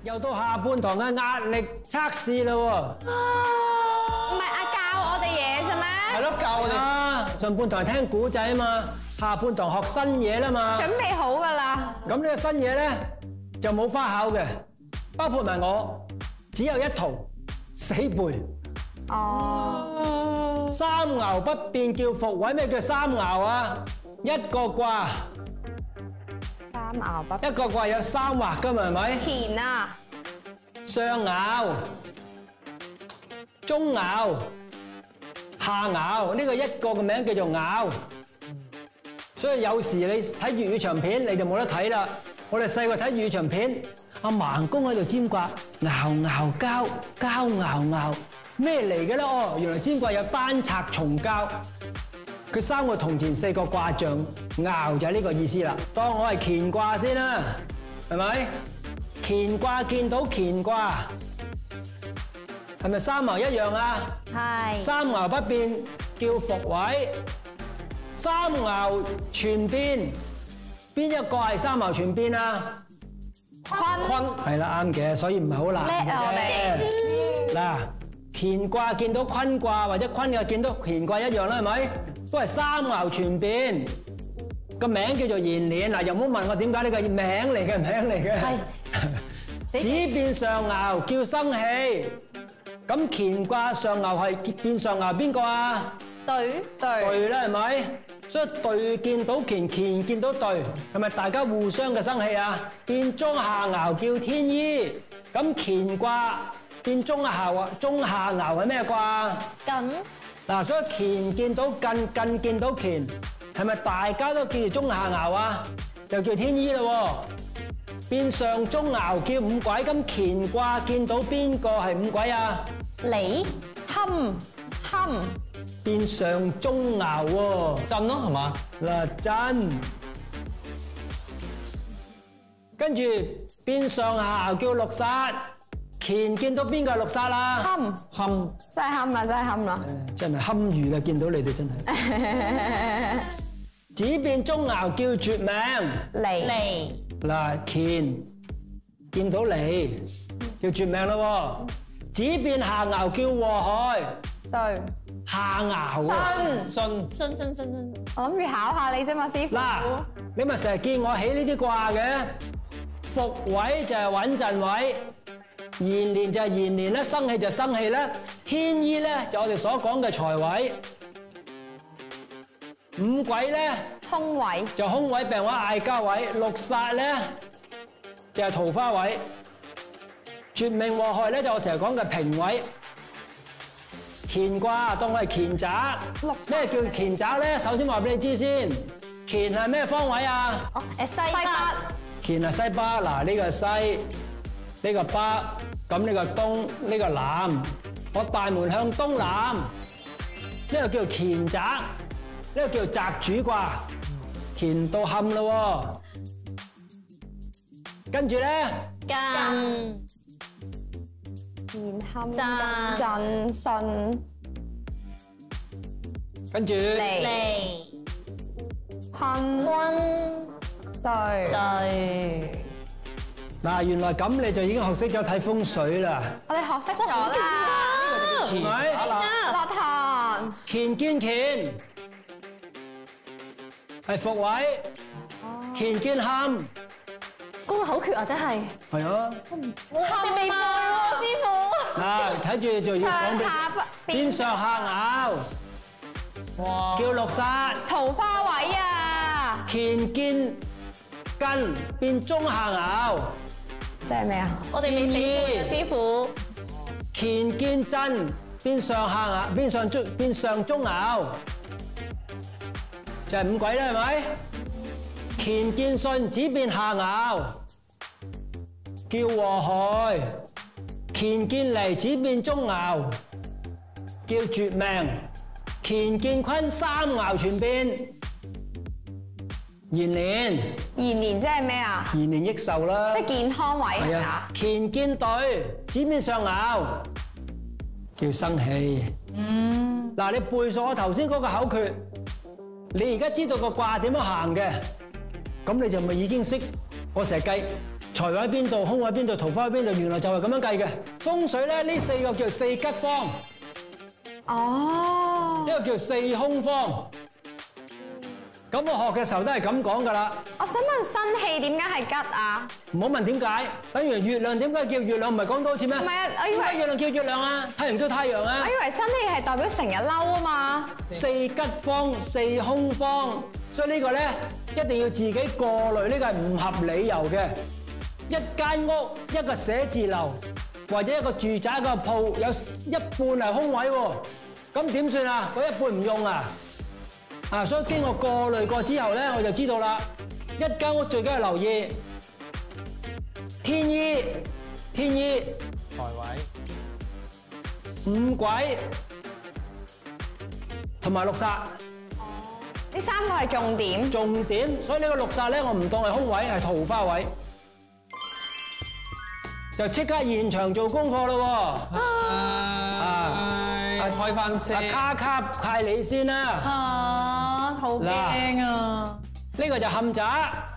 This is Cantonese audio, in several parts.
又到下半堂嘅壓力測試啦喎！ 唔係教我哋嘢啫咩？ 係咯，教我哋。 上半堂聽古仔啊嘛，下半堂學新嘢啦嘛。 準備好㗎啦。 咁呢個新嘢咧就冇花巧嘅，包括埋我，只有一圖死背。 哦。 三爻不變叫復位，咩叫三爻啊？一個卦， 三爻不一個卦有三畫㗎嘛，係咪？ 田啊！ 上爻、中爻、下爻，呢個一個嘅名叫做爻。所以有時你睇粵語長片你就冇得睇啦。我哋細個睇粵語長片，阿盲公喺度占卦，爻爻交，交爻爻，咩嚟嘅咧？哦，原來占卦有單拆重交，佢三個銅錢四個卦象，爻就係呢個意思啦。當我係乾卦先啦，係咪？乾卦見到乾卦，係咪三爻一樣啊？ 係。 三爻不變叫復位，三爻全變，邊一個係三爻全變啊？ 坤。 係啦，啱嘅，所以唔係好難嘅啫。嗱，乾卦見到坤卦，或者坤卦見到乾卦一樣啦，係咪？都係三爻全變，個名叫做延年。嗱，又唔好問我點解呢個名嚟嘅，名嚟嘅。係。子變上爻叫生氣，咁乾卦上爻係變上爻邊個啊？ 對啦，係咪？所以對見到乾，乾見到對，係咪大家互相嘅生氣啊？變中下爻叫天醫，咁乾卦變中下爻係咩卦？ 艮。 嗱，所以乾見到艮，艮見到乾，係咪大家都叫中下爻啊？就叫天醫咯。變上中爻叫五鬼，咁乾卦見到邊個係五鬼啊？ 離坎。 變上中爻喎， 震咯係嘛？ 嗱震，跟住變上下爻叫六煞，乾見到邊個係六煞啦？ 坎。真係坎啦，真係坎啦。 真係堪輿啦，見到你哋真係。子變中爻叫絕命， 離。 嗱乾見到你叫絕命咯喎。子變下爻叫禍害， 對。 下爻啊。 信。我諗住考下你啫嘛，師傅。 嗱，你咪成日見我起呢啲卦嘅，復位就係穩陣位，延年就係延年啦，生氣就生氣啦，天醫咧就我哋所講嘅財位，五鬼咧空位。 就空位病位嗌交位，六煞咧就係桃花位，絕命禍害咧就我成日講嘅平位。乾卦當我係乾宅，咩叫乾宅咧？首先話俾你知先，乾係咩方位啊？ 西北。 乾係西北，嗱呢個西，呢個北，咁呢個東，呢個南。我大門向東南，呢個叫乾宅，呢個叫宅主卦，乾到坎咯喎。跟住咧， 艮。震。信。 跟住離。坤。對。 嗱，原來咁你就已經學識咗睇風水啦， 我哋學識咗啦。 係咪？ 落堂。 乾見乾係復位，乾見坎嗰個口訣啊，真係。 係啊。 我哋未背喎，師傅。 嗱，睇住就要講俾變上下爻，哇，叫六煞。 桃花位啊！ 乾見艮變中下爻， 即係咩啊？ 我哋未死背啊，師傅。 乾見震變上下爻，變上中爻，就係五鬼啦，係咪？乾見巽子變下爻，叫禍害。乾見離子變中爻，叫絕命。乾見坤三爻全變，延年。 延年即係咩啊？ 延年益壽啦。 即係健康位係啊係嘛？。 乾見對，子變上爻，叫生氣。嗱，你背熟我頭先嗰個口訣，你而家知道個卦點樣行嘅，咁你就咪已經識。我成日計財位喺邊度，空位喺邊度，桃花喺邊度，原來就係咁樣計嘅。風水咧呢4個叫四吉方， 哦， 呢個叫四空方。咁我學嘅時候都係咁講㗎啦。 我想問生氣點解係吉啊？ 唔好問點解，等於月亮點解叫月亮，唔係講多次咩？ 唔係啊，我以為點解月亮叫月亮啊？太陽叫太陽啊我？以為生氣係代表成日嬲啊嘛。 四吉方，四空方，所以呢個咧一定要自己過濾，呢個係唔合理由嘅。一間屋、一個寫字樓或者一個住宅一個鋪有一半係空位喎，咁點算啊？嗰一半唔用啊？啊，所以經過過濾過之後咧，我就知道啦。一間屋最緊要留意天醫、 財位、 五鬼同埋六煞。 呢3個係重點。 重點，所以呢個六煞咧，我唔當係空位，係桃花位，就即刻現場做功課咯喎！ 開翻先。 卡卡派你先啦， 好驚啊！ 呢個就冚宅，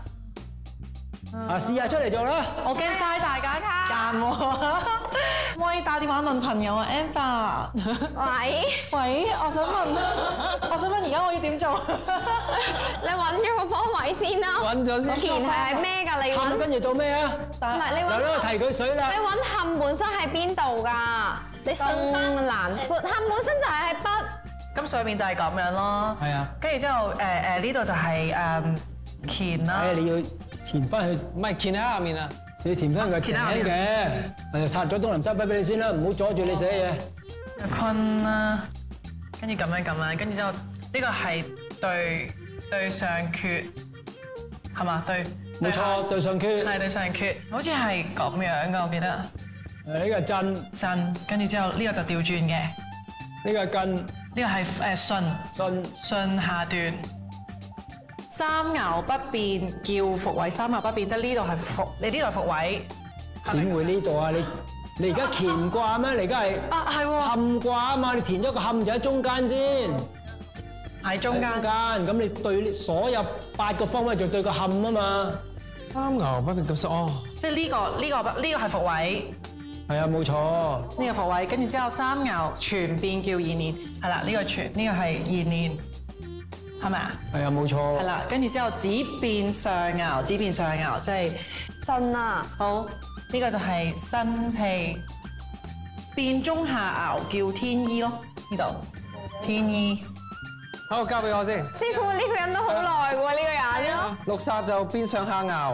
試下出嚟做啦。 我驚嘥大家時間喎。可以打電話問朋友啊 ，Amber。喂，我想問而家我要點做？ 你揾咗個方位先啦。 揾咗先。 乾係咩㗎？你揾冚跟住到咩啊？ 唔係你嗱，呢個揾提佢水啦你。揾冚本身喺邊度㗎？ 你信東翻南北，冚本身就係喺北。 咁上面就係咁樣咯， 係啊， 跟住之後呢度就係乾啦， 你要填翻去， 唔係乾喺下面啊。 你要填翻佢填嘅。就拆咗東南西北俾你先啦，唔好阻住你寫嘢。 坤啦，跟住咁樣，跟住之後呢個係對上缺，係嘛？ 冇錯，對上缺。 係對上缺，好似係咁樣噶，我記得。 呢個係震， 震，跟住之後呢個就調轉嘅，呢呢個係艮， 個係順巽。 下段。 三爻不變叫伏位，三爻不變即係呢度係伏， 你呢度係伏位， 點會呢度啊？你而家乾卦咩？你而家係係喎， 坎卦啊嘛？你填咗個坎就喺中間先， 喺中間。 咁你對所有8個方位就對個坎啊嘛。 三牛不變咁哦， 即係呢個係伏位， 係啊，冇錯。 呢個伏位，跟住之後三爻全變叫延年，係啦，呢個係延年，係咪啊？ 係啊，冇錯。 係啦，跟住之後子變上爻，即係信啊！ 好，呢個就係辛氣變中下爻叫天醫咯，呢度天醫。 好，交俾我先。 師傅呢個人都好耐喎，呢個人。 六煞就變上下爻，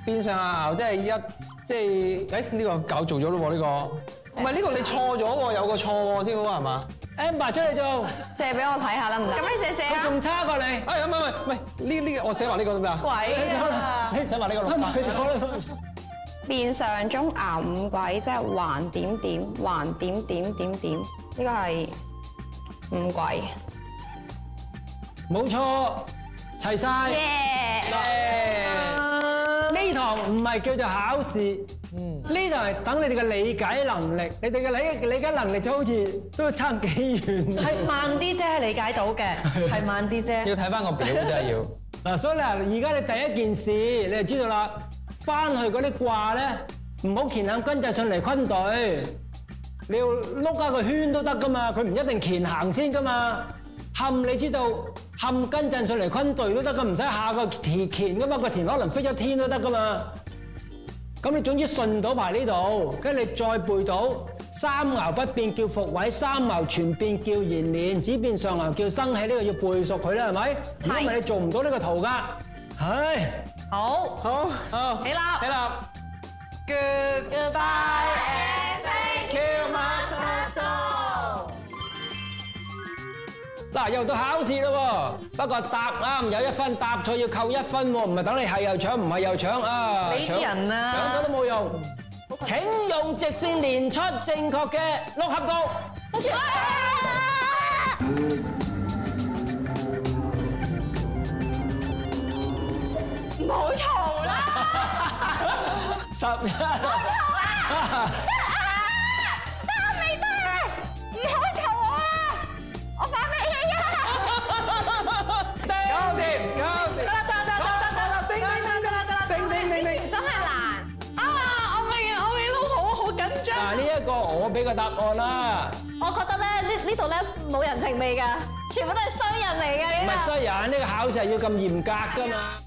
即係呢個搞做咗咯喎，呢個。唔係呢個你錯咗喎，有個錯喎，師傅係嘛？ Amber 出嚟做， 借俾我睇下得唔得？咁你借啊！ 佢仲差過你。 唔係，呢個我寫埋呢個得唔得啊？ 鬼啊！ 你寫埋呢個六煞。 變上中爻五鬼，即係橫點點，橫點點點點，呢個係五鬼。 冇錯，齊晒。呢堂唔係叫做考試，呢堂係等你哋嘅理解能力。你哋嘅理解能力就好似都差幾遠。 係慢啲啫，係理解到嘅，係慢啲啫。 要睇翻個表真係要。 嗱，所以嗱，而家你第一件事你就知道啦，翻去嗰啲卦咧，唔好乾坎艮震巽離坤兌，你要碌下個圈都得噶嘛，佢唔一定乾行先噶嘛。坎你知道坎艮震巽離坤兌都得噶，唔使下個乾噶嘛，個乾可能飛咗天都得噶嘛。咁你總之順到排呢度，跟住你再背到三爻不變叫伏位，三爻全變叫延年，子變上爻叫生氣，呢個要背熟佢啦，係咪？如果唔係你做唔到呢個圖噶。係。 好，起立。 Goodbye and thank you, Master So。 嗱，又到考試咯喎，不過答啱有1分，答錯要扣1分喎，唔係等你係又搶，唔係又搶啊！ 你啲人啊搶咗都冇用。請用直線連出正確嘅六合度。 唔好嘈啦 11。 真係難。 嗱，呢一個我俾個答案啦。 我覺得咧呢度咧冇人情味㗎，全部都係衰人嚟㗎。 唔係衰人，呢個考試係要咁嚴格㗎嘛。